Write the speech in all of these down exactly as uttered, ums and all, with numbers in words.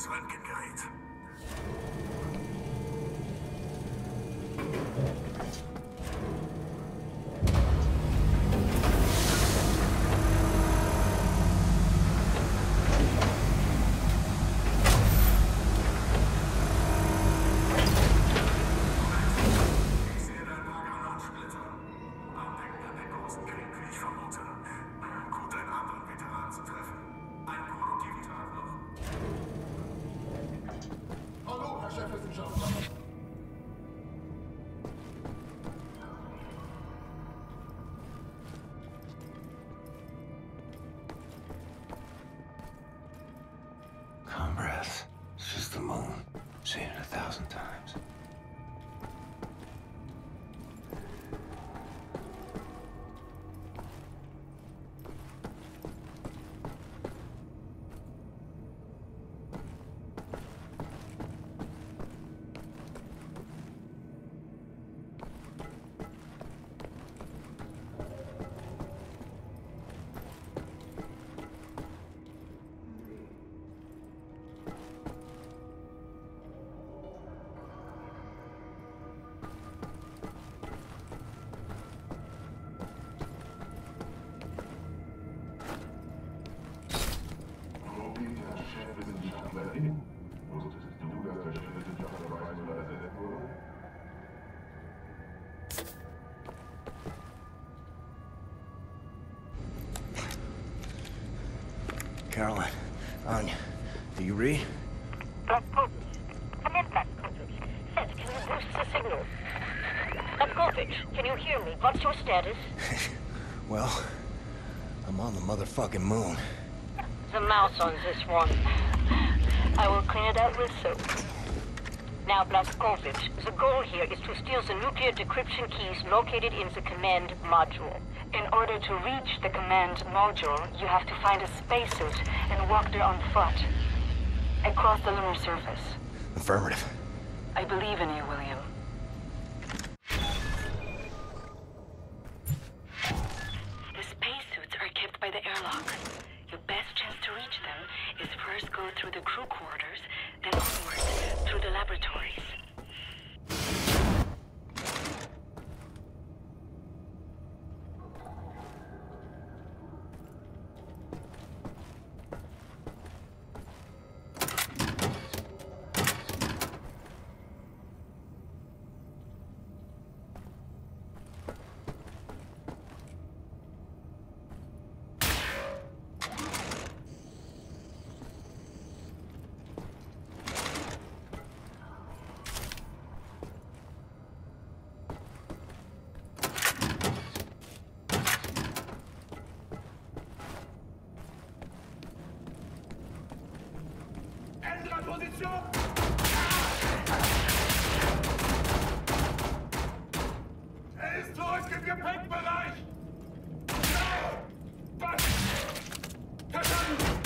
das Röntgengerät. Calm breath. It's just the moon. Seen it a thousand times. Caroline, Anya, do you read? Blazkowicz. Come in, Blazkowicz. Seth, can you boost the signal? Blazkowicz, can you hear me? What's your status? Well, I'm on the motherfucking moon. The mouse on this one. I will clean it out with soap. Now, Blazkowicz, the goal here is to steal the nuclear decryption keys located in the command module. In order to reach the command module, you have to find a spacesuit and walk there on foot. Across the lunar surface. Affirmative. I believe in you, William. The spacesuits are kept by the airlock. Your best chance to reach them is first go through the crew quarters, then onward through the laboratories. Position! Er ist zurück im Gepäckbereich! Was? Verstanden!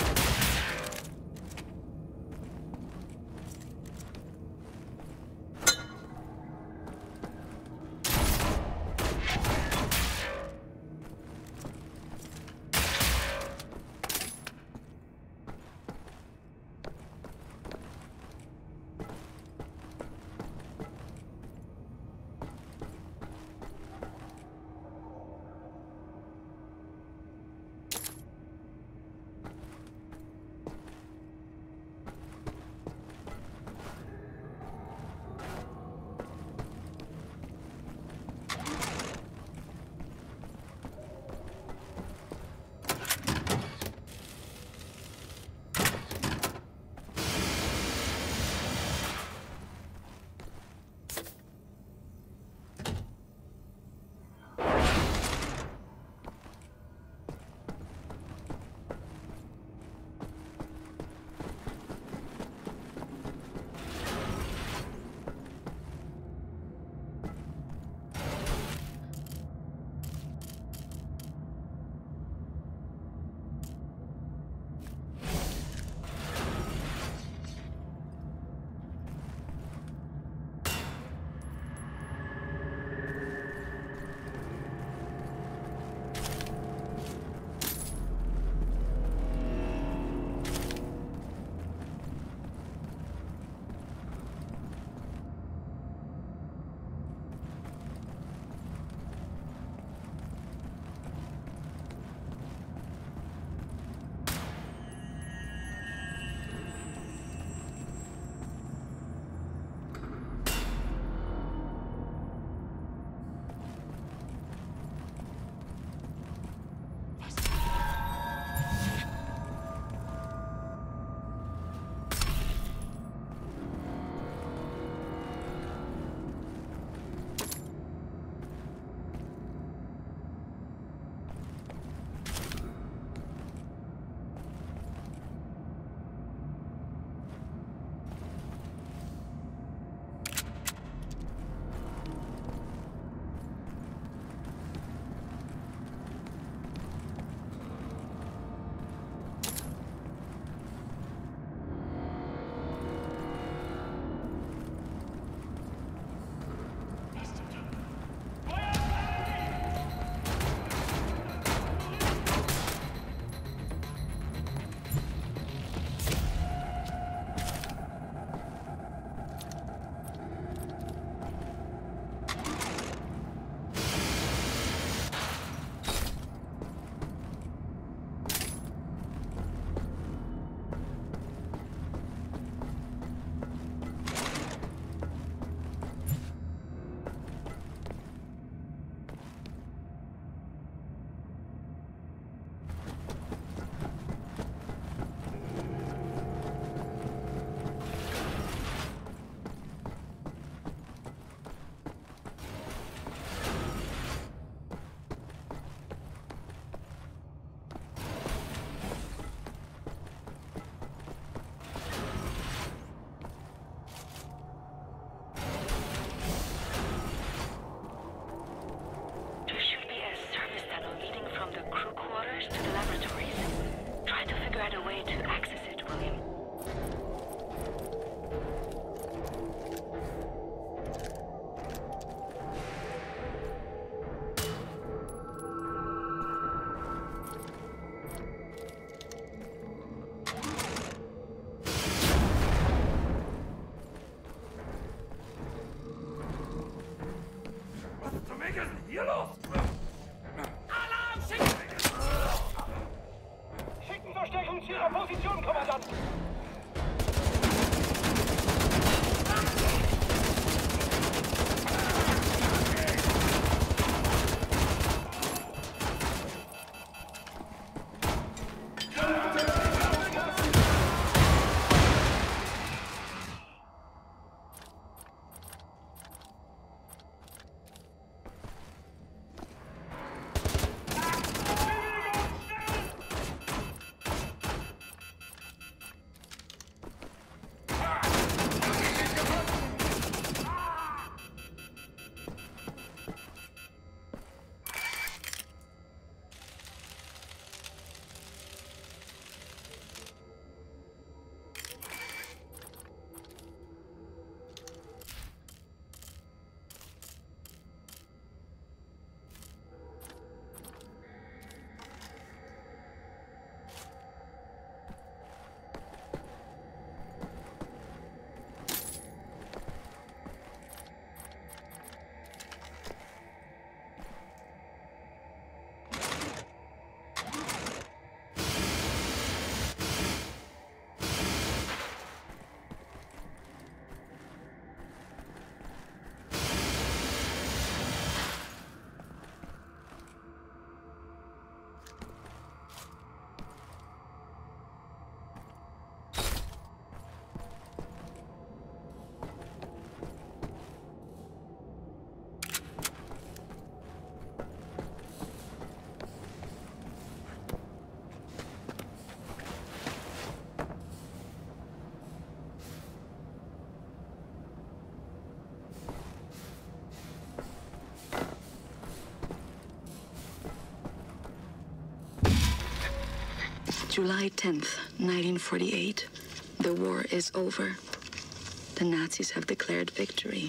July tenth, nineteen forty-eight. The war is over. The Nazis have declared victory.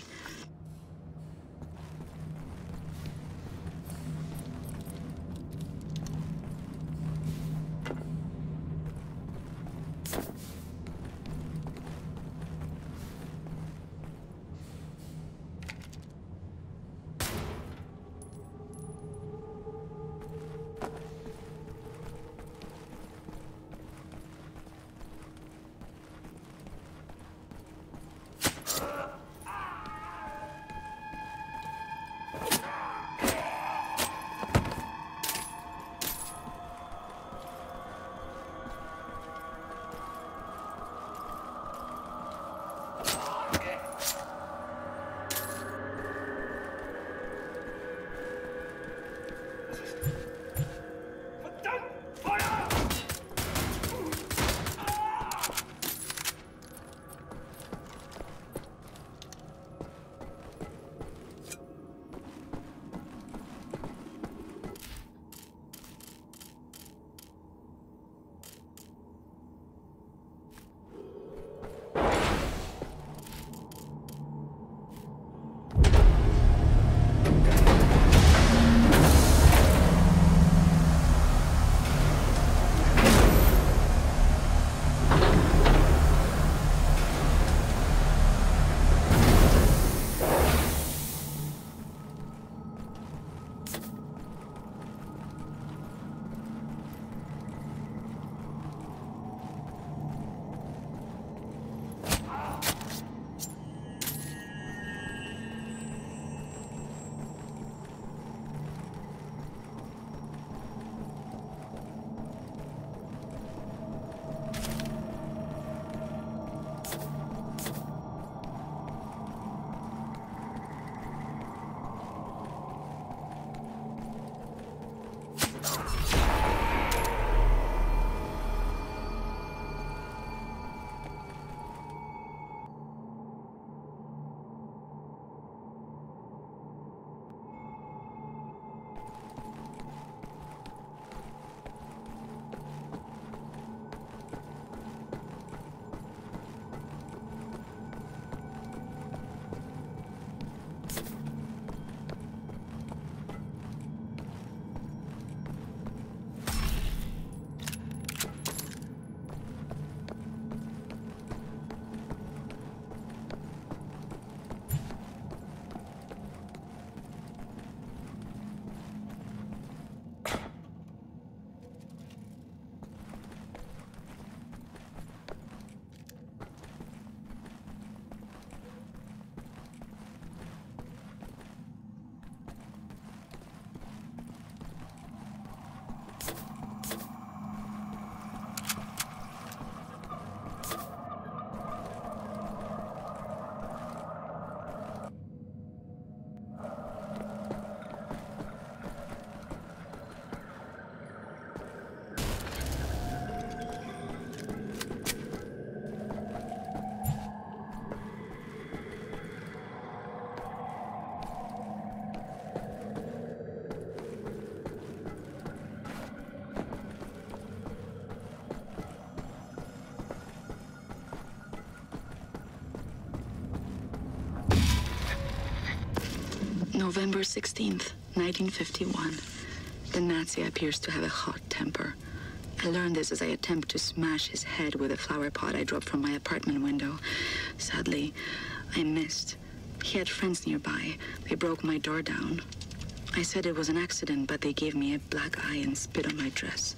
November sixteenth, nineteen fifty-one. The Nazi appears to have a hot temper. I learned this as I attempt to smash his head with a flower pot I dropped from my apartment window. Sadly, I missed. He had friends nearby. They broke my door down. I said it was an accident, but they gave me a black eye and spit on my dress.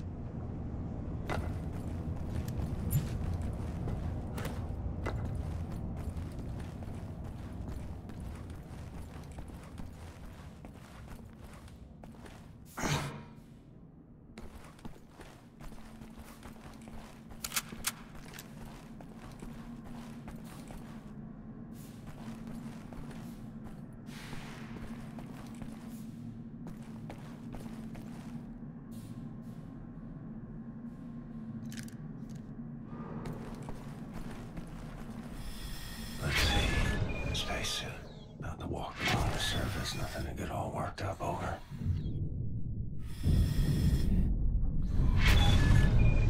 About to walk along the surface, nothing to get all worked up over.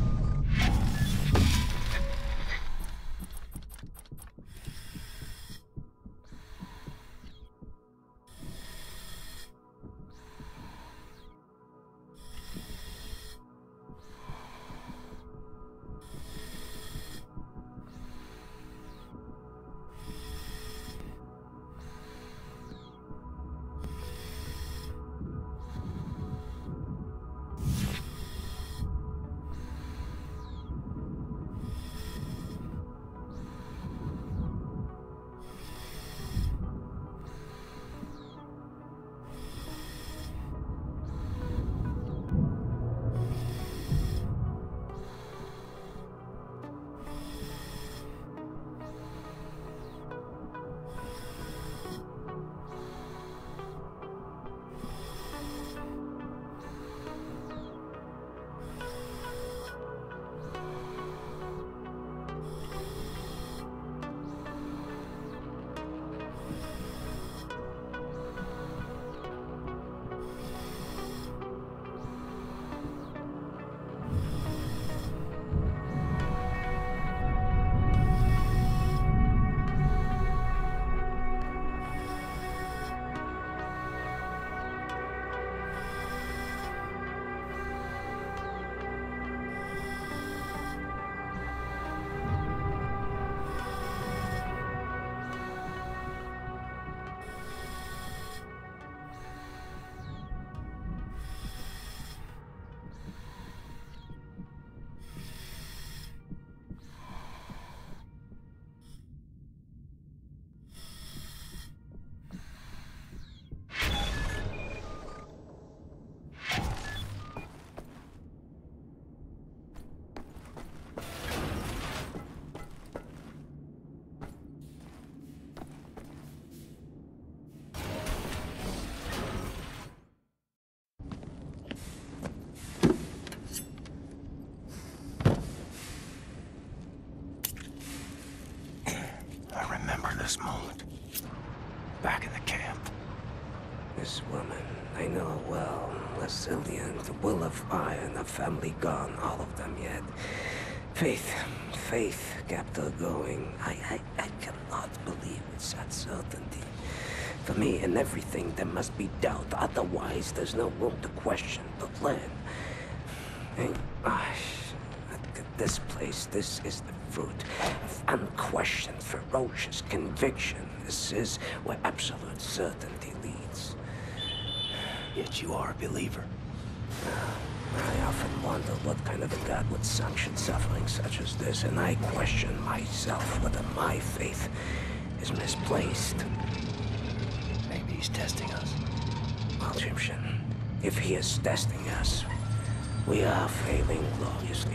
this moment. Back in the camp. This woman, I know her well. Lasilian, the will of iron, a family gone, all of them yet. Faith, faith kept her going. I, I, I cannot believe it's that certainty. For me, in everything, there must be doubt. Otherwise, there's no room to question the plan. And, gosh, at this place, this is the fruit of unquestioned, ferocious conviction. This is where absolute certainty leads. Yet you are a believer. I often wonder what kind of a God would sanction suffering such as this, and I question myself whether my faith is misplaced. Maybe he's testing us. Well, Egyptian, if he is testing us, we are failing gloriously.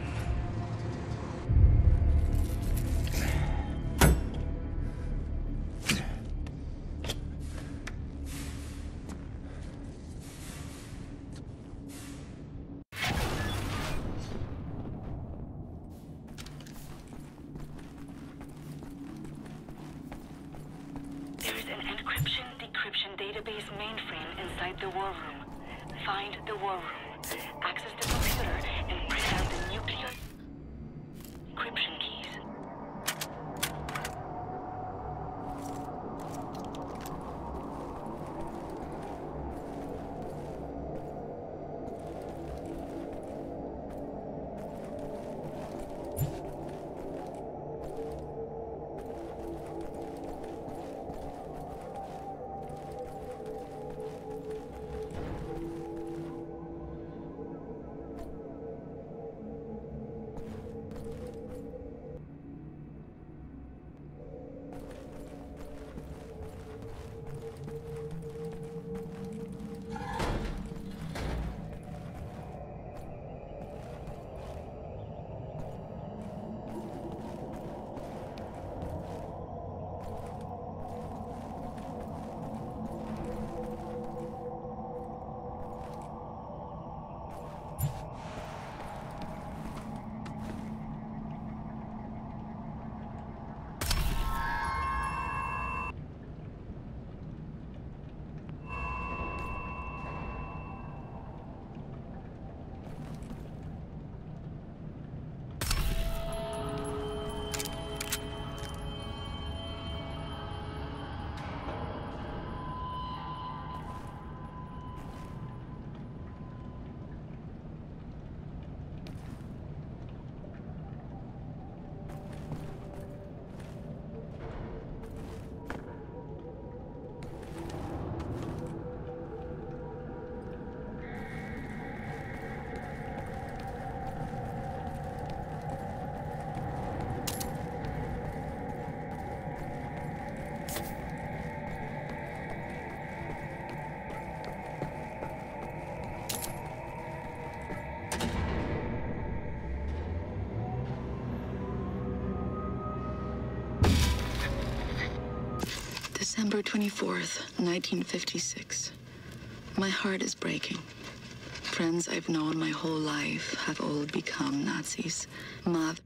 Database mainframe inside the war room. Find the war room. Access the computer and print out the nuclear encryption keys. December twenty-fourth, nineteen fifty-six. My heart is breaking. Friends I've known my whole life have all become Nazis. Mav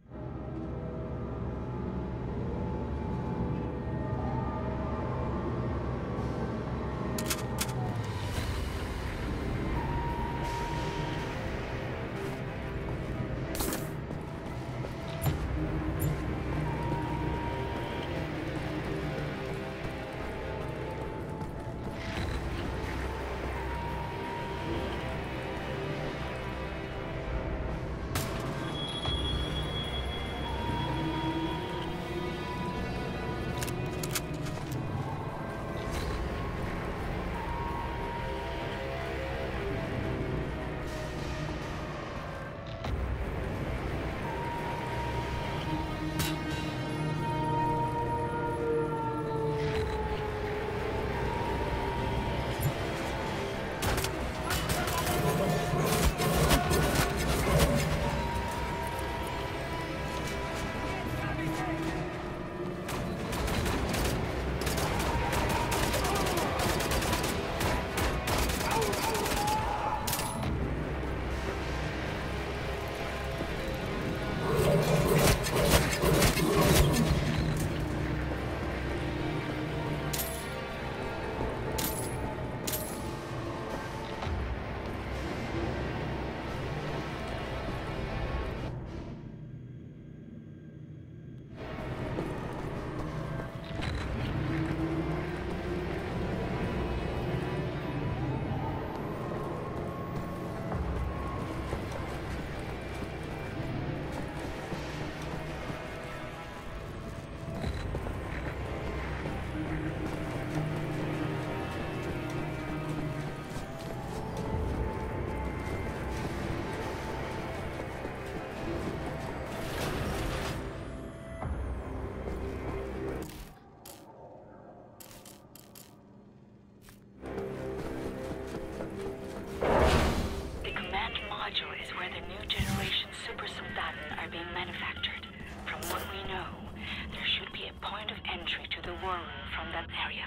hypersoldaten are being manufactured. From what we know, there should be a point of entry to the war room from that area.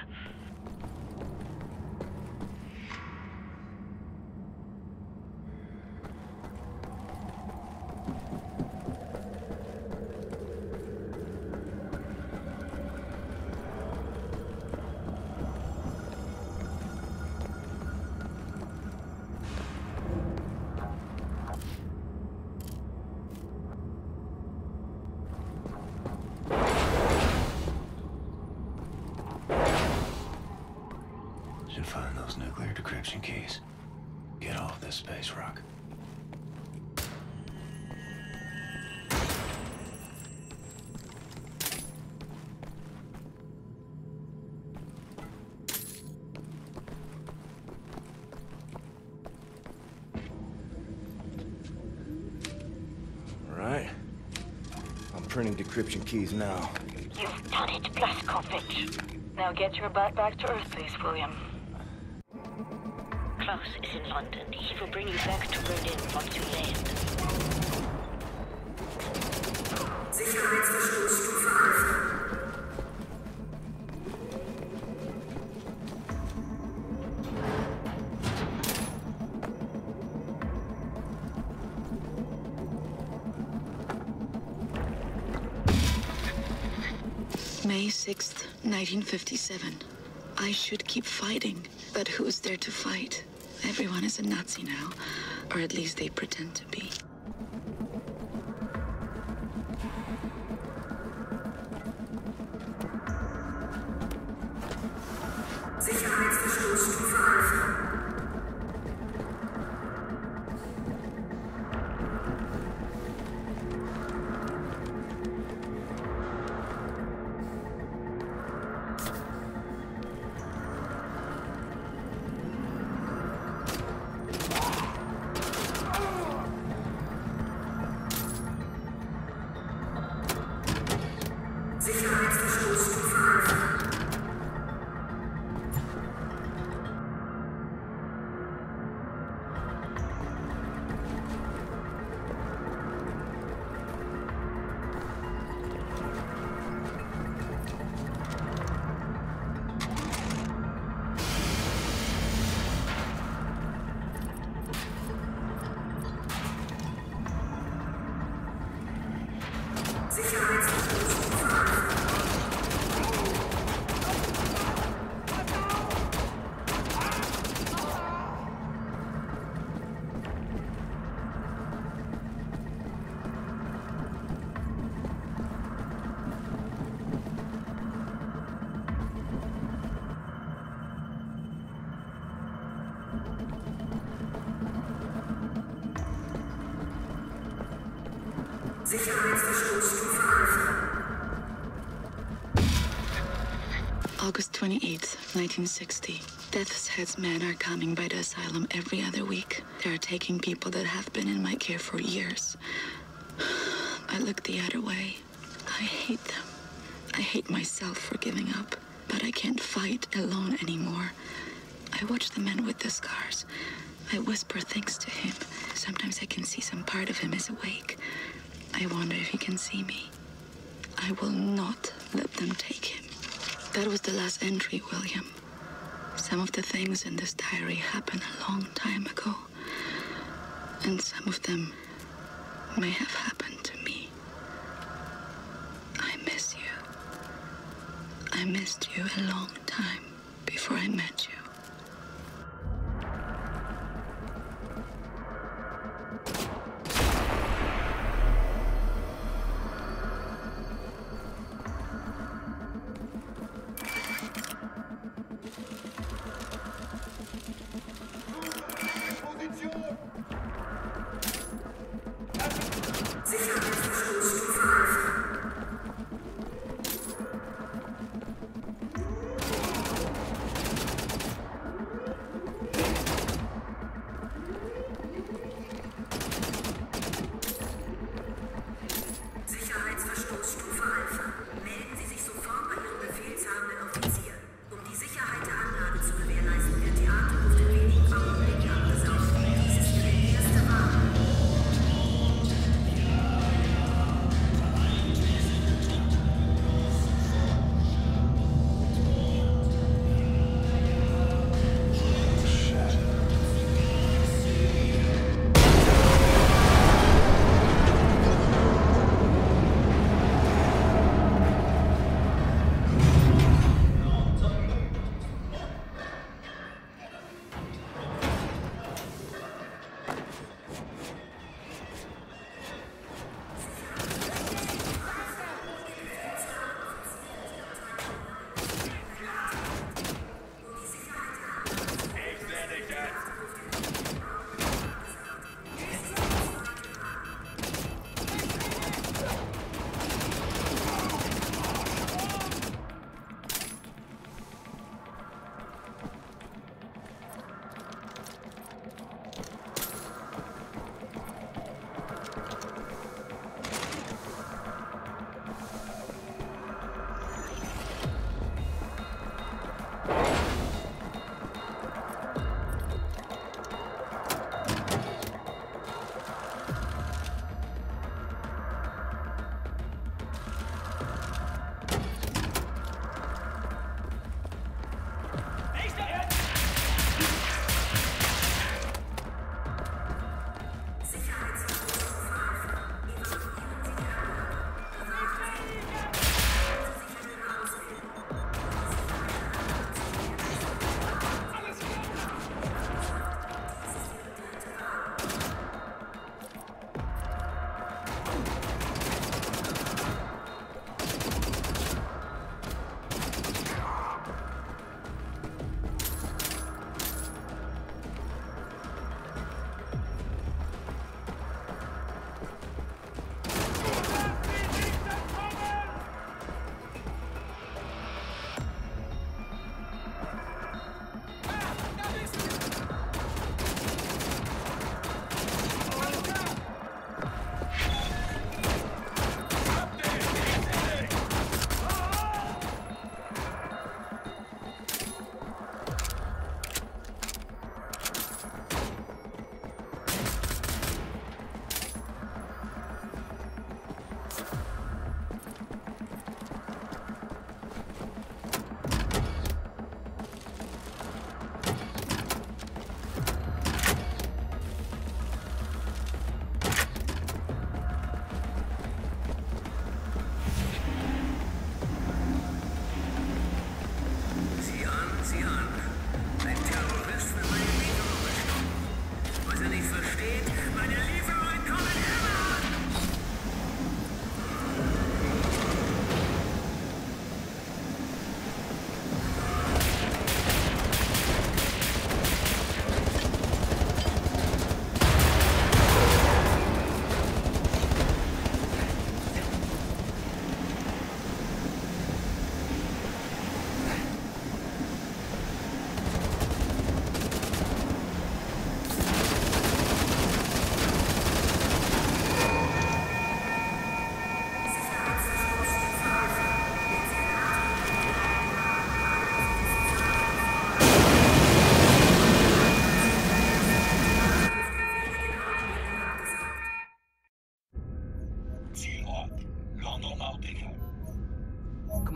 Should find those nuclear decryption keys. Get off this space rock. All right. I'm printing decryption keys now. You've done it, Blazkowicz. Now get your butt back to Earth, please, William. Klaus is in London. He will bring you back to Berlin once you land. Sicherheitsverstoßstufe Alpha. May sixth, nineteen fifty-seven. I should keep fighting, but who's there to fight? Everyone is a Nazi now, or at least they pretend to be. Sicherheitsverstoßstufe Alpha. Sicherheitsverstoßstufe Alpha. Sicherheitsverstoßstufe Alpha. Sicherheitsverstoßstufe Alpha. August twenty-eighth, nineteen sixty. Death's Head's men are coming by the asylum every other week. They are taking people that have been in my care for years. I look the other way. I hate them. I hate myself for giving up, but I can't fight alone anymore. I watch the man with the scars. I whisper things to him. Sometimes I can see some part of him is awake. I wonder if he can see me. I will not let them take him. That was the last entry, William. Some of the things in this diary happened a long time ago. And some of them may have happened to me. I miss you. I missed you a long time before I met you. Sicherheitsverstoßstufe Alpha.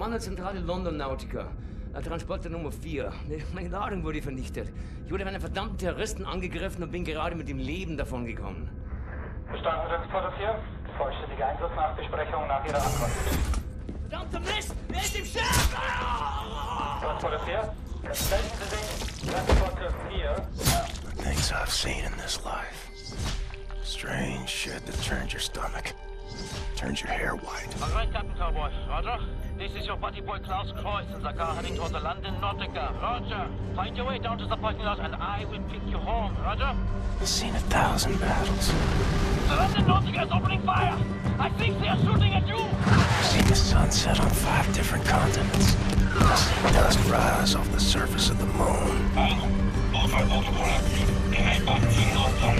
Mann der Zentrale London Nautica. Transporter Nummer vier. Meine Ladung wurde vernichtet. Ich wurde von einem verdammten Terroristen angegriffen und bin gerade mit dem Leben davon gekommen. Verstanden, Transporter vier. Vollständige Einsatznachbesprechung nach Ihrer Ankunft. Verdammter Mist! Wer ist im Schiff? Transporter vier. Melden Sie sich. Transporter vier. The things I've seen in this life. Strange shit that turns your stomach. Turns your hair white. All right, Captain Cowboy. Roger. This is your buddy boy Klaus Kreuz in the car heading toward the London Nautica. Roger. Find your way down to the parking lot and I will pick you home. Roger. I've seen a thousand battles. The London Nautica is opening fire. I think they are shooting at you. I've seen the sun set on five different continents. I've seen dust rise off the surface of the moon. Over, over, over.